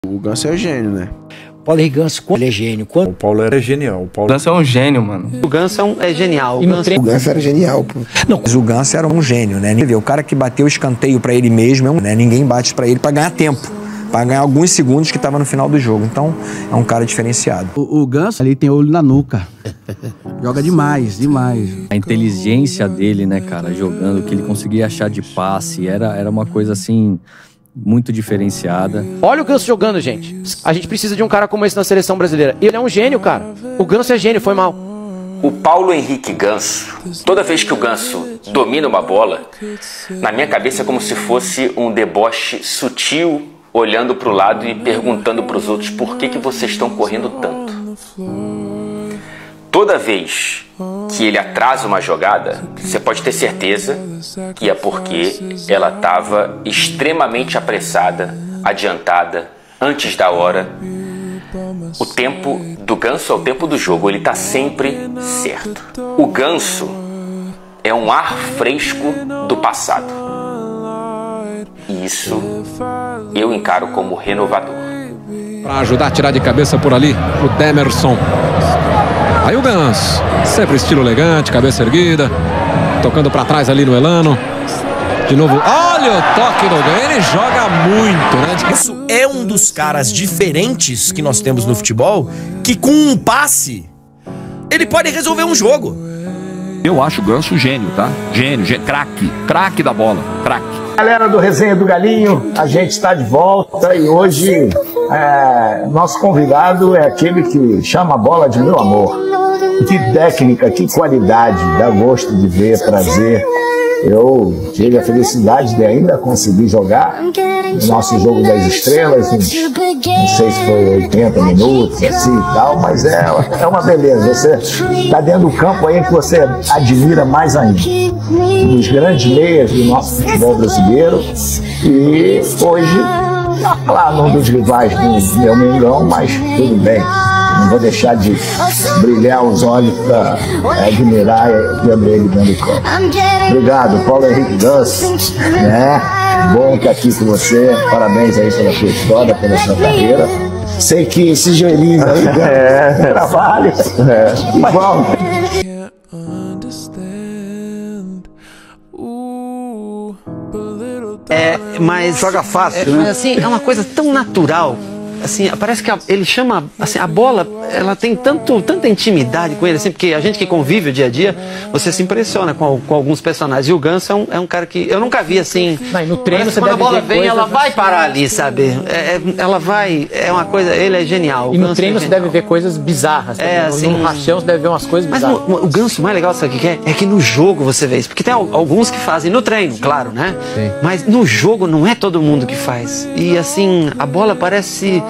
O Ganso é gênio, né? Paulo Henrique Ganso, ele é gênio. O Paulo era genial. O Ganso é um gênio, mano. O Ganso é genial. O Ganso era genial, pô. Não, mas o Ganso era um gênio, né? O cara que bateu o escanteio pra ele mesmo, né? Ninguém bate pra ele pra ganhar tempo. Pra ganhar alguns segundos que tava no final do jogo. Então, é um cara diferenciado. O Ganso, ele tem olho na nuca. Joga demais, demais. A inteligência dele, né, cara, jogando, o que ele conseguia achar de passe, era uma coisa, assim, muito diferenciada. Olha o Ganso jogando, gente. A gente precisa de um cara como esse na seleção brasileira. Ele é um gênio, cara. O Ganso é gênio, foi mal. O Paulo Henrique Ganso, toda vez que o Ganso domina uma bola, na minha cabeça é como se fosse um deboche sutil, olhando para o lado e perguntando para os outros por que vocês estão correndo tanto. Toda vez que ele atrasa uma jogada, você pode ter certeza que é porque ela estava extremamente apressada, adiantada, antes da hora. O tempo do Ganso é o tempo do jogo, ele está sempre certo. O Ganso é um ar fresco do passado. E isso eu encaro como renovador. Para ajudar a tirar de cabeça por ali, o Demerson. Aí o Ganso, sempre estilo elegante, cabeça erguida, tocando para trás ali no Elano. De novo, olha o toque no Ganso, ele joga muito, né? Isso é um dos caras diferentes que nós temos no futebol, que com um passe, ele pode resolver um jogo. Eu acho o Ganso gênio, tá? Gênio, craque da bola, craque. Galera do Resenha do Galinho, a gente está de volta e hoje nosso convidado é aquele que chama a bola de meu amor. Que técnica, que qualidade, dá gosto de ver, prazer. Eu tive a felicidade de ainda conseguir jogar no nosso jogo das estrelas, não sei se foi 80 minutos, assim e tal, mas é uma beleza. Você está dentro do campo aí que você admira mais ainda. Um dos grandes meias do nosso futebol brasileiro. E hoje, claro, um dos rivais do meu Mengão, mas tudo bem. Não vou deixar de brilhar os olhos para admirar e ver ele dentro do campo. Obrigado, Paulo Henrique Ganso, né? Bom estar aqui com você. Parabéns aí pela sua história, pela sua carreira. Sei que esse joelhinho aí trabalho. Igual. Mas joga fácil, né? Mas assim, é uma coisa tão natural. Assim, parece que ele chama, assim, a bola, ela tem tanta intimidade com ele, assim, porque a gente que convive o dia a dia, você se impressiona com alguns personagens. E o Ganso é um cara que eu nunca vi assim. Não, no treino você quando a bola vem, ela vai assim. parar ali, sabe? Ela vai, é uma coisa, ele é genial. E no treino você deve ver coisas bizarras. Assim, no rachão você deve ver umas coisas bizarras. Mas o Ganso mais legal, sabe o que é? É que no jogo você vê isso. Porque tem alguns que fazem no treino, claro, né? Sim. Mas no jogo não é todo mundo que faz. E assim, a bola parece...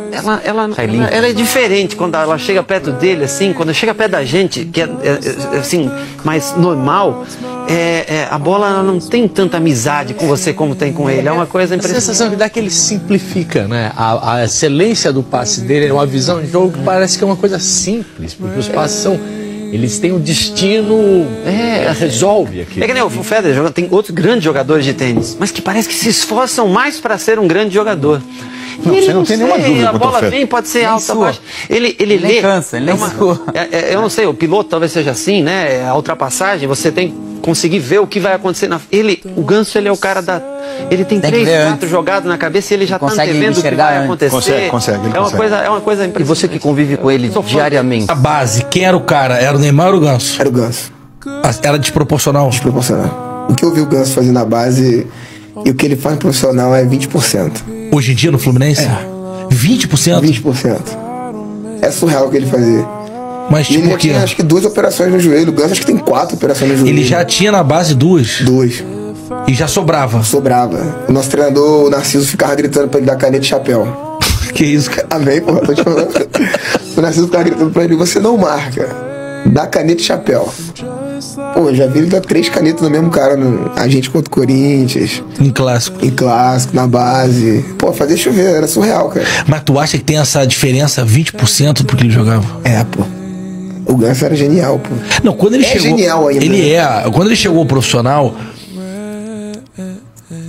Ela é diferente quando ela chega perto dele, assim, quando chega perto da gente, que é assim, mais normal, a bola ela não tem tanta amizade com você como tem com ele. É uma coisa impressionante. A sensação que dá que ele simplifica, né? A excelência do passe dele, uma visão de jogo que parece que é uma coisa simples, porque os passes são... Eles têm um destino, resolve aqui. É que nem o Federer, tem outros grandes jogadores de tênis, mas que parece que se esforçam mais para ser um grande jogador. Não, você não tem nenhuma dúvida. A bola vem, pode ser alta, baixa. Ele lê. Cansa, ele eu não sei, o piloto talvez seja assim, né? A ultrapassagem, você tem que conseguir ver o que vai acontecer na. O Ganso, ele é o cara da. Ele tem 3, 4 jogadas na cabeça e ele já está antevendo o que vai acontecer. Consegue. É uma coisa impressionante. E você que convive com ele diariamente? A base, quem era o cara? Era o Neymar ou o Ganso? Era o Ganso. Era desproporcional? Desproporcional. O que eu vi o Ganso fazer na base e o que ele faz no profissional é 20%. Hoje em dia no Fluminense? 20%? 20%. É surreal o que ele fazia. Mas tipo ele tinha acho que 2 operações no joelho. O Ganso acho que tem 4 operações no joelho. Ele já tinha na base 2? 2. E já sobrava? Sobrava. O nosso treinador, o Narciso, ficava gritando pra ele dar caneta e chapéu. Que isso, cara? Amém, porra, tô te falando. O Narciso ficava gritando pra ele, você não marca. Dá caneta e chapéu. Pô, já vi ele dar 3 canetas no mesmo cara, a gente contra o Corinthians. Em clássico. Em clássico, na base. Pô, fazia chover, era surreal, cara. Mas tu acha que tem essa diferença 20% porque ele jogava? Pô. O Ganso era genial, pô. Não, quando ele chegou... genial ainda. Ele quando ele chegou ao profissional...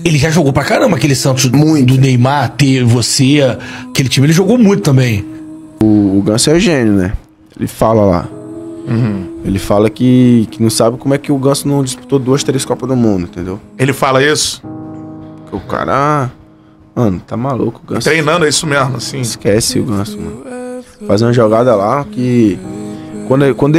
Ele já jogou pra caramba aquele Santos muito. Do Neymar, você, aquele time, ele jogou muito também. O Ganso é gênio, né? Ele fala lá. Ele fala que não sabe como é que o Ganso não disputou 2, 3 Copas do Mundo, entendeu? Ele fala isso? Que o cara... Mano, tá maluco o Ganso. Treinando é isso mesmo, assim. Esquece o Ganso, mano. Faz uma jogada lá que... Quando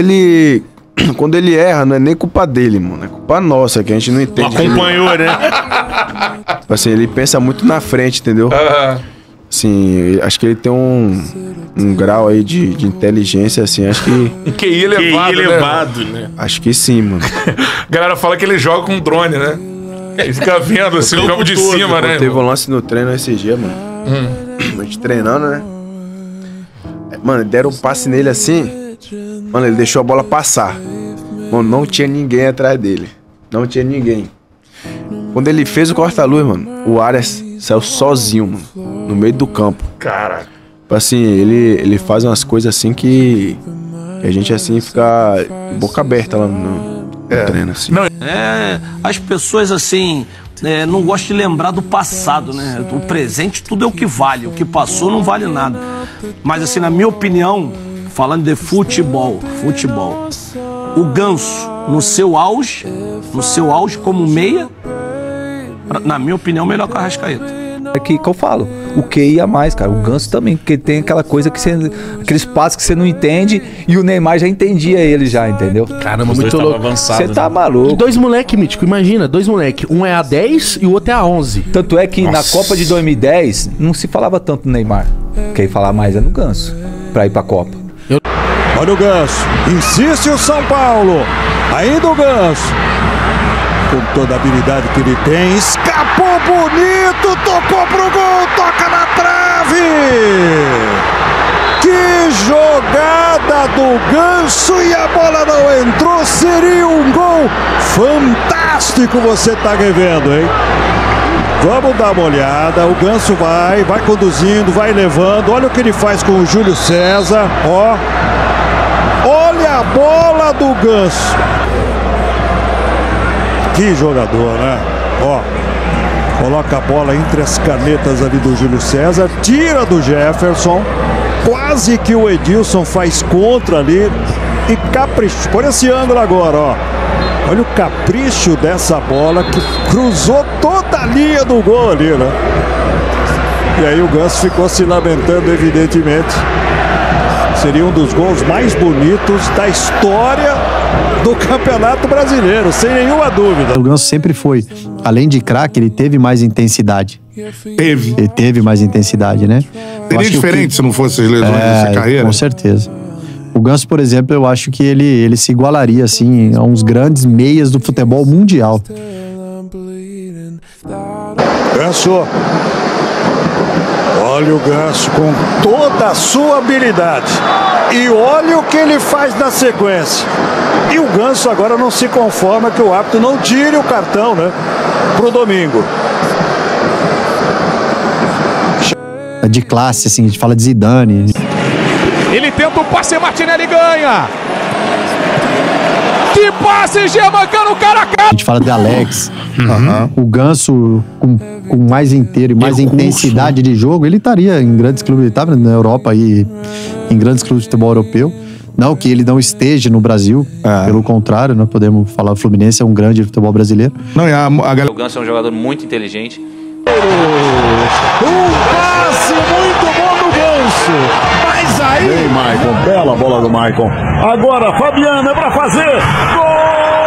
ele erra, não é nem culpa dele, mano. É culpa nossa, que a gente não entende. Não acompanhou, né? Assim, ele pensa muito na frente, entendeu? Assim, acho que ele tem um grau aí de inteligência, assim, acho que... QI elevado, né? Acho que sim, mano. A galera fala que ele joga com drone, né? Ele fica vendo, assim, o campo de cima, né? Teve um lance no treino esse dia, mano. A gente treinando, né? Mano, deram um passe nele assim. Mano, ele deixou a bola passar. Mano, não tinha ninguém atrás dele. Não tinha ninguém. Quando ele fez o corta-luz, mano, o Arias saiu sozinho, mano, no meio do campo. Cara. Assim, ele faz umas coisas assim que a gente, assim, fica boca aberta lá no treino, assim. As pessoas, assim, não gostam de lembrar do passado, né? O presente, tudo é o que vale. O que passou não vale nada. Mas, assim, na minha opinião, falando de futebol, o Ganso, no seu auge como meia, na minha opinião, melhor que o Arrascaeta. É que eu falo, o que ia mais, cara, o Ganso também, porque tem aquela coisa que aqueles passos que você não entende e o Neymar já entendia ele já, entendeu? Caramba, muito louco. Você tá maluco. E 2 moleque, Mítico, imagina, 2 moleque, um é a 10 e o outro é a 11. Tanto é que na Copa de 2010 não se falava tanto do Neymar, quem falava mais é no Ganso, pra ir pra Copa. Olha o Ganso, insiste o São Paulo, ainda o Ganso. Com toda a habilidade que ele tem, escapou bonito, tocou pro gol, toca na trave! Que jogada do Ganso e a bola não entrou, seria um gol fantástico, você tá revendo, hein? Vamos dar uma olhada, o Ganso vai conduzindo, vai levando, olha o que ele faz com o Júlio César, ó. Olha a bola do Ganso. Que jogador, né? Ó, coloca a bola entre as canetas ali do Júlio César, tira do Jefferson, quase que o Edilson faz contra ali e capricha. Por esse ângulo agora, ó. Olha o capricho dessa bola que cruzou toda a linha do gol ali, né? E aí o Ganso ficou se lamentando, evidentemente. Seria um dos gols mais bonitos da história do Campeonato Brasileiro, sem nenhuma dúvida. O Ganso sempre foi, além de craque, ele teve mais intensidade. Ele teve mais intensidade, né? Seria diferente se não fosse as lesões dessa carreira? Com certeza. O Ganso, por exemplo, eu acho que ele se igualaria, assim, a uns grandes meias do futebol mundial. Ganso. Olha o Ganso com toda a sua habilidade. E olha o que ele faz na sequência. E o Ganso agora não se conforma que o árbitro não tire o cartão, né? Pro domingo. De classe, assim, a gente fala de Zidane. Ele tenta o passe, Martinelli ganha. Que passe, Germancano, cara a cara. A gente fala de Alex. O Ganso, com mais inteiro e mais intensidade de jogo, ele estaria em grandes clubes. Ele estava na Europa e em grandes clubes de futebol europeu. Não que ele não esteja no Brasil, pelo contrário, nós podemos falar, o Fluminense é um grande futebol brasileiro. Não, o Ganso é um jogador muito inteligente. Um passe muito bom do Ganso. Mas aí... Vem, Maicon, bela bola do Maicon. Agora, Fabiano é pra fazer. Gol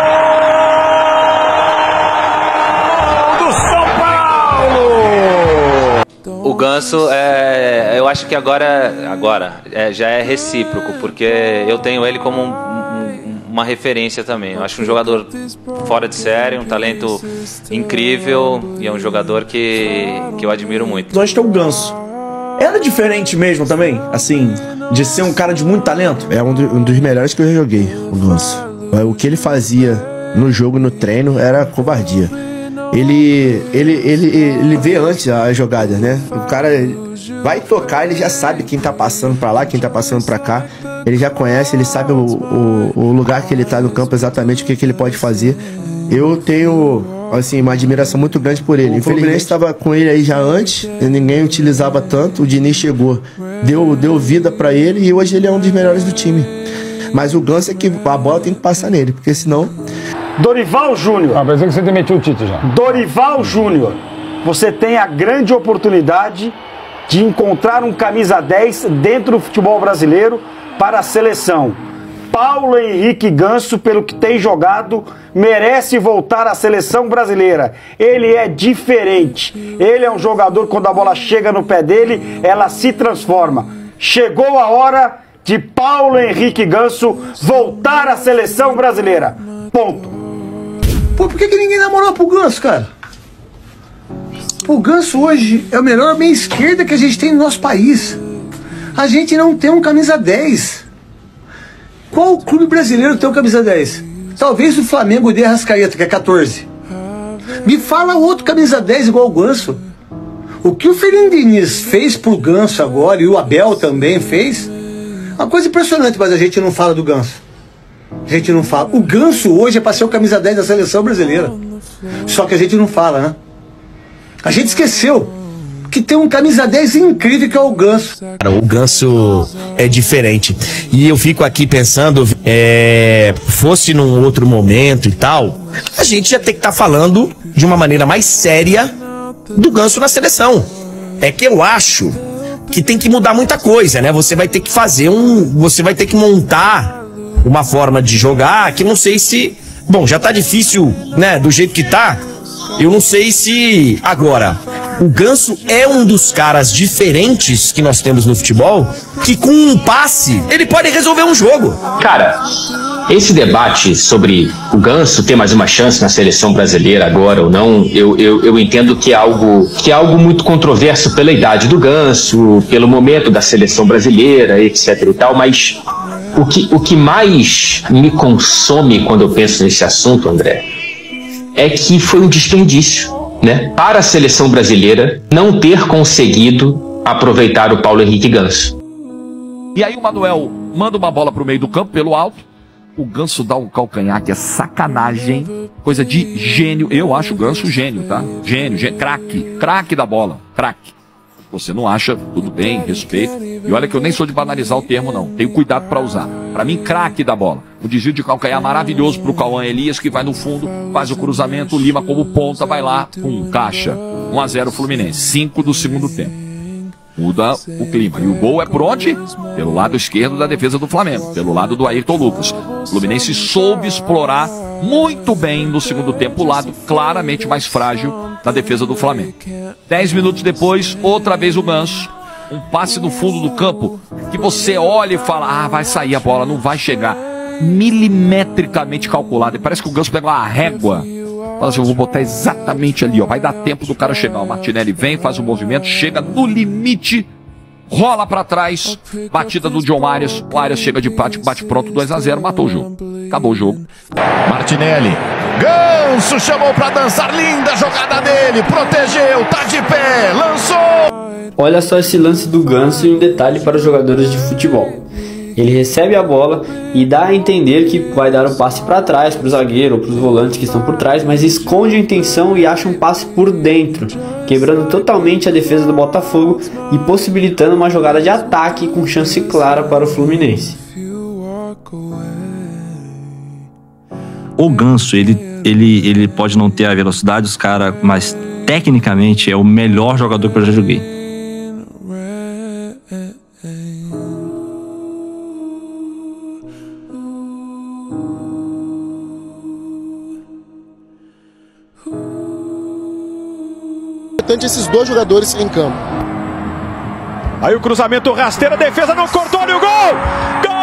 do São Paulo! O Ganso, eu acho que agora já é recíproco, porque eu tenho ele como uma referência também. Eu acho um jogador fora de série, um talento incrível e é um jogador que eu admiro muito. Eu acho que é o Ganso. Era diferente mesmo também, assim, de ser um cara de muito talento? É um dos melhores que eu já joguei, o Ganso. O que ele fazia no jogo, no treino, era covardia. Ele vê antes a jogada, né? O cara vai tocar, ele já sabe quem tá passando pra lá, quem tá passando pra cá. Ele já conhece, ele sabe o lugar que ele tá no campo, exatamente o que ele pode fazer. Eu tenho assim, uma admiração muito grande por ele. Infelizmente estava com ele aí já antes, ninguém utilizava tanto, o Diniz chegou, deu vida pra ele e hoje ele é um dos melhores do time. Mas o Ganso é que a bola tem que passar nele, porque senão... Dorival Júnior. Ah, pensei que você demitiu o Tite já. Dorival Júnior, você tem a grande oportunidade de encontrar um camisa 10 dentro do futebol brasileiro para a seleção. Paulo Henrique Ganso, pelo que tem jogado, merece voltar à seleção brasileira. Ele é diferente. Ele é um jogador, quando a bola chega no pé dele, ela se transforma. Chegou a hora de Paulo Henrique Ganso voltar à seleção brasileira. Ponto. Pô, por que ninguém namorou pro Ganso, cara? O Ganso hoje é o melhor meia esquerda que a gente tem no nosso país. A gente não tem um camisa 10. Qual clube brasileiro tem um camisa 10? Talvez o Flamengo dê Arrascaeta, que é 14. Me fala outro camisa 10 igual o Ganso. O que o Fernando Diniz fez pro Ganso agora, e o Abel também fez, uma coisa impressionante, mas a gente não fala do Ganso. A gente não fala. O Ganso hoje é para ser o camisa 10 da seleção brasileira. Só que a gente não fala, né? A gente esqueceu que tem um camisa 10 incrível que é o Ganso. O Ganso é diferente. E eu fico aqui pensando, fosse num outro momento e tal, a gente ia ter que estar falando de uma maneira mais séria do Ganso na seleção. É que eu acho que tem que mudar muita coisa, né? Você vai ter que você vai ter que montar uma forma de jogar que não sei se... Bom, já tá difícil, né? Do jeito que tá, eu não sei se... Agora, o Ganso é um dos caras diferentes que nós temos no futebol, que com um passe, ele pode resolver um jogo. Cara, esse debate sobre o Ganso ter mais uma chance na seleção brasileira agora ou não, eu entendo que é algo muito controverso pela idade do Ganso, pelo momento da seleção brasileira, etc e tal, mas o que mais me consome quando eu penso nesse assunto, André, é que foi um desperdício, né, para a seleção brasileira não ter conseguido aproveitar o Paulo Henrique Ganso. E aí o Manuel manda uma bola pro meio do campo, pelo alto. O Ganso dá um calcanhar que é sacanagem, coisa de gênio. Eu acho o Ganso gênio, tá? Gênio, craque da bola, craque. Você não acha, tudo bem, respeito. E olha que eu nem sou de banalizar o termo, não. Tenho cuidado para usar. Para mim, craque da bola. O desvio de calcanhar maravilhoso pro Cauã Elias, que vai no fundo, faz o cruzamento, o Lima como ponta, vai lá, caixa. 1-0 Fluminense, 5 do segundo tempo. Muda o clima. E o gol é por onde? Pelo lado esquerdo da defesa do Flamengo, pelo lado do Ayrton Lucas. O Fluminense soube explorar muito bem no segundo tempo o lado claramente mais frágil da defesa do Flamengo. 10 minutos depois, outra vez o Ganso. Um passe no fundo do campo que você olha e fala, vai sair a bola, não vai chegar. Milimetricamente calculado. E parece que o Ganso pegou uma régua. Fala assim, eu vou botar exatamente ali, ó. Vai dar tempo do cara chegar. O Martinelli vem, faz o movimento, chega no limite, rola pra trás, batida do John Arias. O Arias chega de bate pronto, 2-0, matou o jogo. Acabou o jogo. Martinelli. Ganso chamou pra dançar, linda jogada dele, protegeu, tá de pé, lançou. Olha só esse lance do Ganso e um detalhe para os jogadores de futebol. Ele recebe a bola e dá a entender que vai dar um passe para trás, para o zagueiro ou para os volantes que estão por trás, mas esconde a intenção e acha um passe por dentro, quebrando totalmente a defesa do Botafogo e possibilitando uma jogada de ataque com chance clara para o Fluminense. O Ganso, ele pode não ter a velocidade dos caras, mas tecnicamente é o melhor jogador que eu já joguei. Esses dois jogadores em campo. Aí o cruzamento rasteiro, a defesa não cortou, olha o gol! Gol!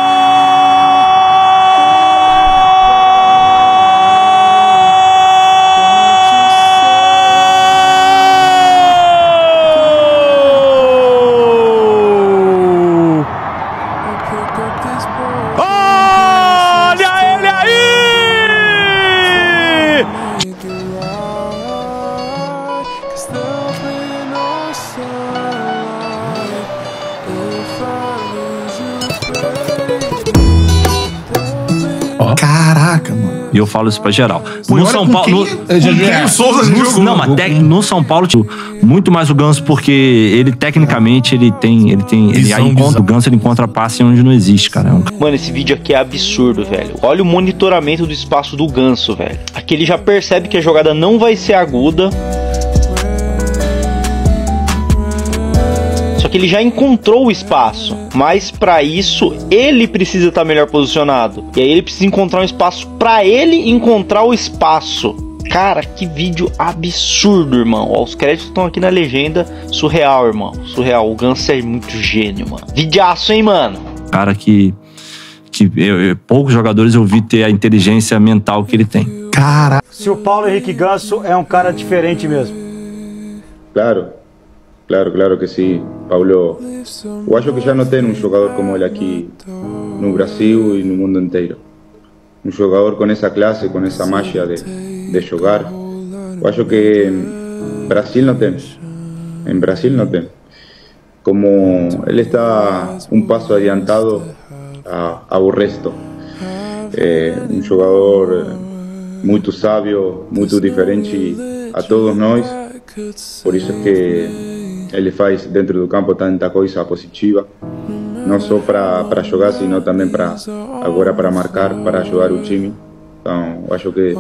Olha ele aí! Caraca, mano. E eu falo isso pra geral. Pô, No São Paulo. o Souza jogou. Não, mas no São Paulo, muito mais o Ganso, porque ele, tecnicamente, ele encontra o Ganso, ele encontra passe onde não existe, cara. Mano, esse vídeo aqui é absurdo, velho. Olha o monitoramento do espaço do Ganso, velho. Aqui ele já percebe que a jogada não vai ser aguda. Só que ele já encontrou o espaço, mas para isso ele precisa estar melhor posicionado. E aí ele precisa encontrar um espaço para ele encontrar o espaço. Cara, que vídeo absurdo, irmão. Ó, os créditos estão aqui na legenda. Surreal, irmão. Surreal. O Ganso é muito gênio, mano. Videaço, hein, mano? Cara que poucos jogadores eu vi ter a inteligência mental que ele tem. Cara. Se o Paulo Henrique Ganso é um cara diferente mesmo. Claro que sí, Paulo. Eu acho que já não tem jogador como ele aqui no Brasil e no mundo inteiro. Jogador com essa classe, com essa magia de jogar. Eu acho que em Brasil não temos. Em Brasil não tem. Como ele está passo adiantado ao resto. Jogador muito sábio, muito diferente a todos nós. Por isso é que ele faz dentro do campo tanta coisa positiva, não só para jogar, sino também agora para marcar, para ajudar o time. Então, eu acho que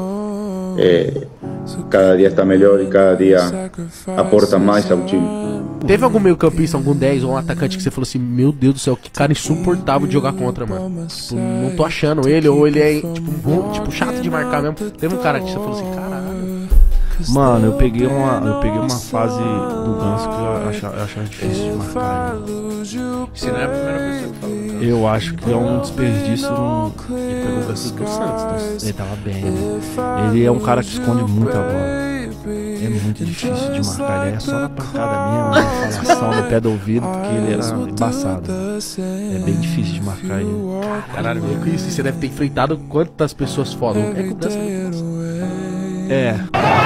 cada dia está melhor e cada dia aporta mais ao time. Teve algum meio campista, algum 10 ou um atacante que você falou assim, meu Deus do céu, que cara insuportável de jogar contra, mano. Tipo, não tô achando ele, ou ele é tipo chato de marcar mesmo. Teve um cara que você falou assim, caralho. Mano, eu peguei uma fase do Ganso que eu achava difícil de marcar ele. Você não é a primeira pessoa que falou. Eu acho que é um desperdício. Ele pegou o Ganso do Santos, ele tava bem, né? Ele é um cara que esconde muito a bola. É muito difícil de marcar, ele é só na pancada mesmo, na falação, no pé do ouvido, porque ele era embaçado. É bem difícil de marcar ele. Caralho, isso você deve ter enfrentado quantas pessoas foda. É que o Ganso é.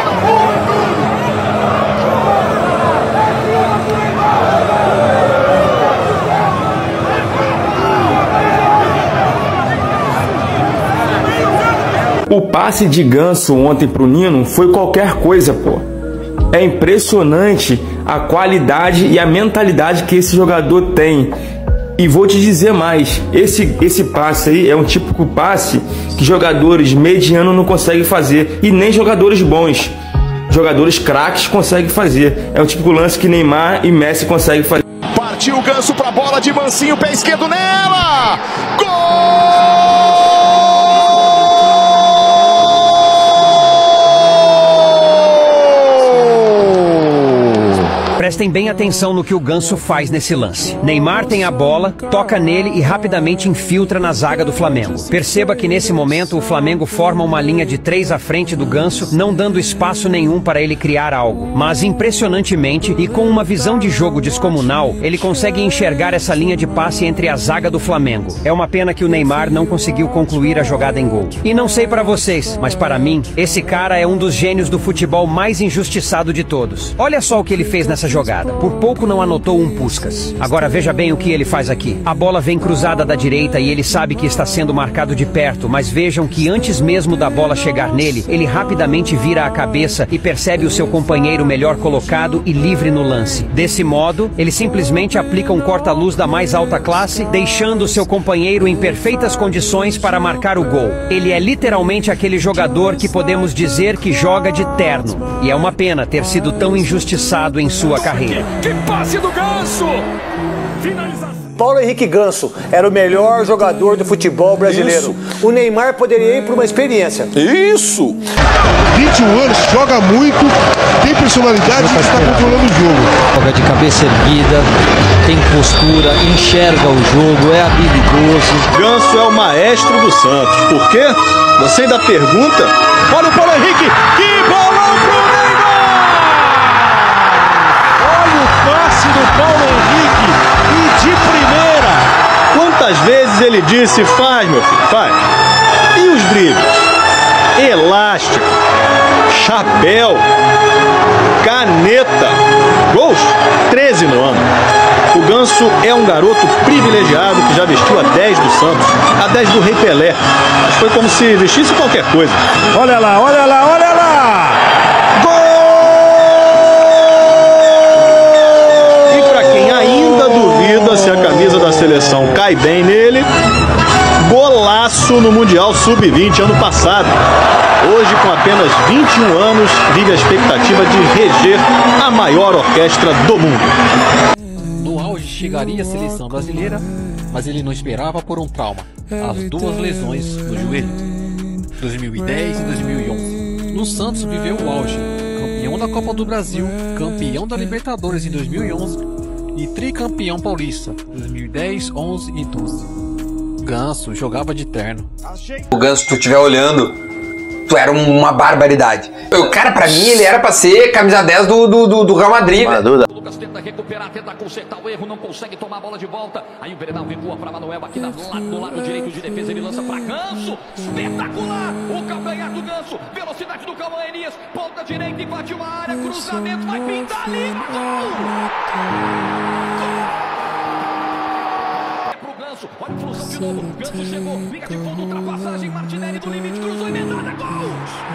O passe de Ganso ontem pro Nino foi qualquer coisa, pô. É impressionante a qualidade e a mentalidade que esse jogador tem. E vou te dizer mais, esse passe aí é um típico passe que jogadores medianos não conseguem fazer. E nem jogadores bons. Jogadores craques conseguem fazer. É um típico lance que Neymar e Messi conseguem fazer. Partiu o Ganso pra bola de mansinho, pé esquerdo nela! Gol! Prestem bem atenção no que o Ganso faz nesse lance. Neymar tem a bola, toca nele e rapidamente infiltra na zaga do Flamengo. Perceba que nesse momento o Flamengo forma uma linha de 3 à frente do Ganso, não dando espaço nenhum para ele criar algo. Mas impressionantemente e com uma visão de jogo descomunal, ele consegue enxergar essa linha de passe entre a zaga do Flamengo. É uma pena que o Neymar não conseguiu concluir a jogada em gol. E não sei para vocês, mas para mim, esse cara é um dos gênios do futebol mais injustiçado de todos. Olha só o que ele fez nessa jogada. Por pouco não anotou um Puskás. Agora veja bem o que ele faz aqui. A bola vem cruzada da direita e ele sabe que está sendo marcado de perto, mas vejam que antes mesmo da bola chegar nele, ele rapidamente vira a cabeça e percebe o seu companheiro melhor colocado e livre no lance. Desse modo, ele simplesmente aplica um corta-luz da mais alta classe, deixando o seu companheiro em perfeitas condições para marcar o gol. Ele é literalmente aquele jogador que podemos dizer que joga de terno. E é uma pena ter sido tão injustiçado em sua carreira. Que passe do Ganso! Finalização. Paulo Henrique Ganso era o melhor jogador do futebol brasileiro. Isso. O Neymar poderia ir por uma experiência. Isso! 21 anos, joga muito, tem personalidade e está controlando o jogo. Joga de cabeça erguida, tem postura, enxerga o jogo, é habilidoso. Ganso é o maestro do Santos. Por quê? Você ainda pergunta? Olha o Paulo Henrique! Que bolão pro Neymar! Olha o passe do Paulo Henrique! E de primeira! Quantas vezes ele disse, faz, meu filho, faz. E os dribles? Elástico, chapéu, caneta, gols, 13 no ano. O Ganso é um garoto privilegiado que já vestiu a 10 do Santos, a 10 do Rei Pelé. Mas foi como se vestisse qualquer coisa. Olha lá, olha lá, olha lá! E para quem ainda duvida se a camisa da seleção cai bem nele, golaço no Mundial Sub-20 ano passado. Hoje, com apenas 21 anos, vive a expectativa de reger a maior orquestra do mundo. No auge chegaria a seleção brasileira, mas ele não esperava por um trauma, as duas lesões no joelho, 2010 e 2011. No Santos viveu o auge, campeão da Copa do Brasil, campeão da Libertadores em 2011 e tricampeão paulista, 2010, 11 e 12. Ganso jogava de terno. O Ganso, tu estiver olhando, tu era uma barbaridade. O cara, pra mim, ele era pra ser camisa 10 do Real Madrid. O Lucas tenta recuperar, tenta consertar o erro, não consegue tomar a bola de volta. Aí o Brenal recua pra Manuel aqui do lado direito de defesa, ele lança pra Ganso. Espetacular! O calcanhar do Ganso, velocidade do Cauã Elias, ponta direita, invadiu a área, cruzamento, vai pintar ali, gol! Olha a função de novo, Ganso chegou, liga de ponta, ultrapassagem, Martinelli do limite, cruzou emendada, gol!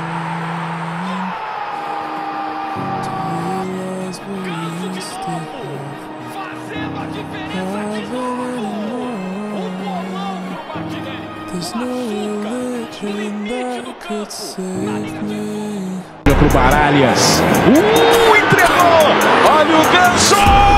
Ganso de novo, fazendo a diferença de novo! Um bolão pro Martinelli, machuca, limite do campo, na linha de fundo. Pro Baralhas, entregou, olha o Ganso!